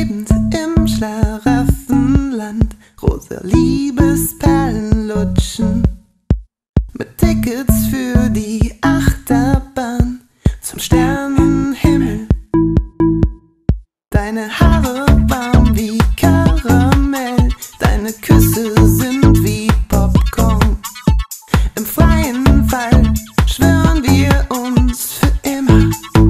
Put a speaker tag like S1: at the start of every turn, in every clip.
S1: schwebend im Schlaraffenland, rosa Liebesperlen lutschen, mit Tickets für die Achterbahn zum Sternenhimmel. Deine Haare warm wie Karamell, deine Küsse sind wie Popcorn. Im freien Fall schwören wir uns für immer.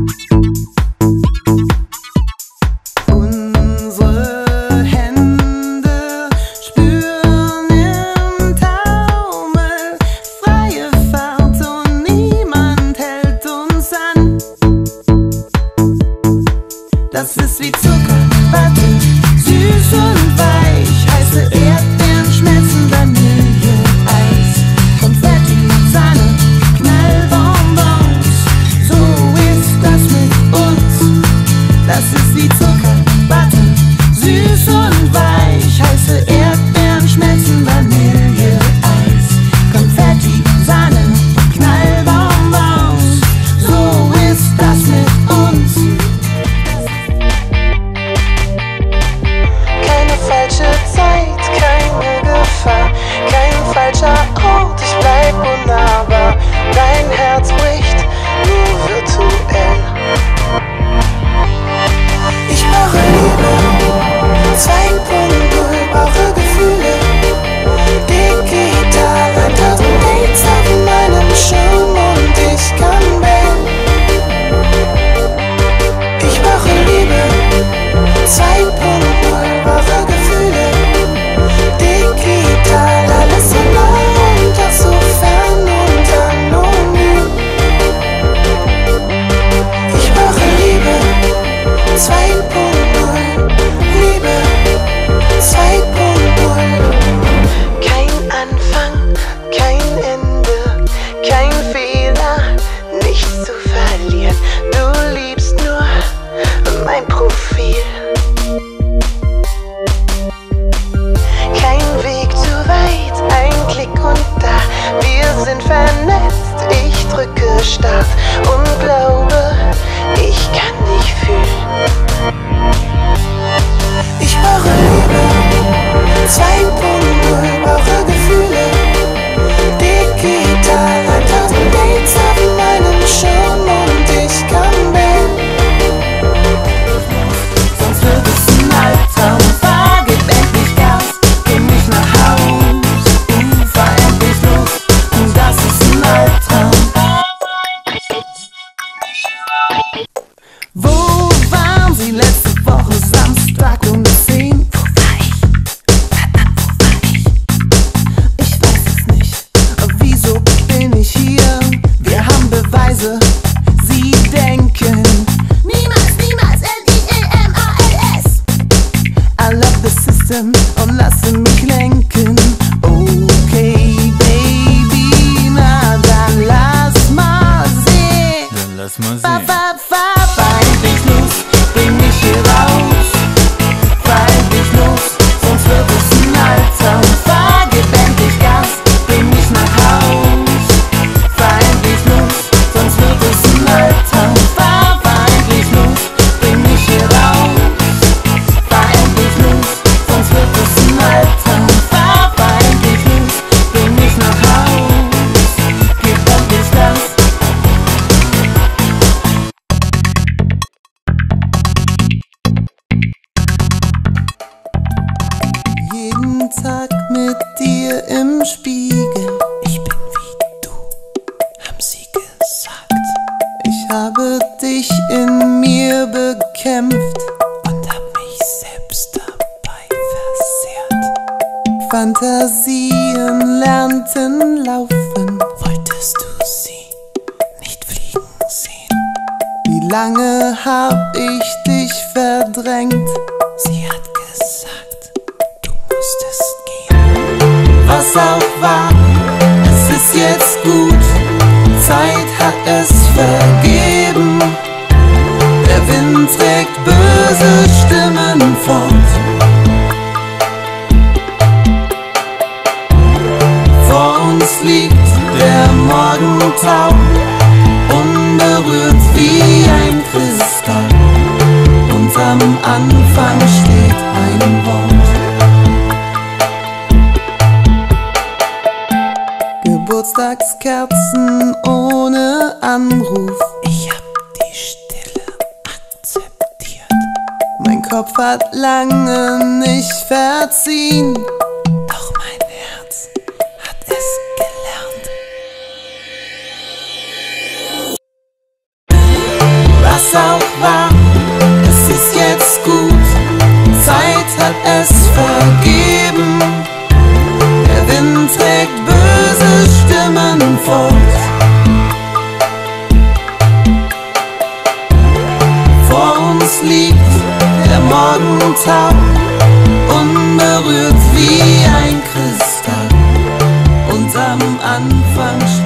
S1: Unsere Hände spüren im Taumel freie Fahrt und niemand hält uns an. Das ist wie Zucker, Watte, süß und weich, heiße Erdbeeren schmelzen, Vanille, Eis, Konfetti, Sahne, Knallbonbons. So ist das mit uns. Das ist wie Zucker, Watte, süß und weich, heiße Erdbeeren schmelzen, Vanille, Eis, Konfetti, Sahne, Knallbonbons. So ist das mit uns. Falsche Zeit, keine Gefahr, kein falscher Ort, ich bleib unnahbar. Dein Herz bricht nur virtuell. Ich brauche Liebe, 2.0, brauche Gefühle, digital, 1000 Dates auf meinem Schirm und ich kann wählen. Ich brauche Liebe, 2.0, brauche Gefühle, digital, alles so nah und doch so fern und anonym. Ich brauche Liebe, 2.0, Liebe, 2.0. Kein Anfang, kein Ende, kein Fehler, nichts zu verlieren. Du liebst nur mein Profil. Kein Weg zu weit, ein Klick und da, wir sind vernetzt. Ich drücke Start und glaube, ich kann dich fühlen. Ich brauche Liebe, 2.0, brauche Gefühle, digital, 1000 Dates auf meinem Schirm und ich kann wählen. Sonst wird es ein Albtraum. Gib endlich Gas, bring mich nach Haus, fahr endlich los, und das ist ein Albtraum. Wo waren Sie letzte Woche Samstag um 10? Wo war ich? Verdammt, wo war ich? Ich weiß es nicht. Wieso bin ich hier? Wir haben Beweise. Sie denken niemals, niemals, L-I-E-M-A-L-S. I love the system und lasse mich lenken. Okay, Baby, na dann lass mal sehen.
S2: Dann lass mal sehen.
S1: Fahr endlich los, bring mich hier raus. Fahr endlich los, sonst wird es ein Albtraum. Gib endlich Gas, bring mich nach Haus. Fahr endlich los, sonst wird es ein Albtraum. Fahr endlich los, bring mich hier raus. Fahr endlich los, sonst wird es ein Albtraum. Fahr endlich los, bring mich nach Haus. Gib endlich Gas. Jeden Tag mit dir im Spiegel. Ich bin wie du, haben sie gesagt. Ich habe dich in mir bekämpft und hab mich selbst dabei versehrt. Fantasien lernten laufen. Wolltest du sie nicht fliegen sehen? Wie lange hab ich dich verdrängt? Sie hat gesagt, du musstest gehen. Was auch war, es ist jetzt gut. Zeit hat es vergeben. Der Wind trägt böse Stimmen fort. Vor uns liegt der Morgentau, unberührt wie ein Kristall. Unterm Anfang steht ein Wort. Geburtstagskerzen ohne Anruf. Ich hab die Stille akzeptiert. Mein Kopf hat lange nicht verziehen, doch mein Herz hat es gelernt. Was auch war, es ist jetzt gut. Zeit hat es vergeben. Der Wind trägt böse Stimmen fort. Vor uns liegt der Morgentau, unberührt wie ein Kristall. Und am Anfang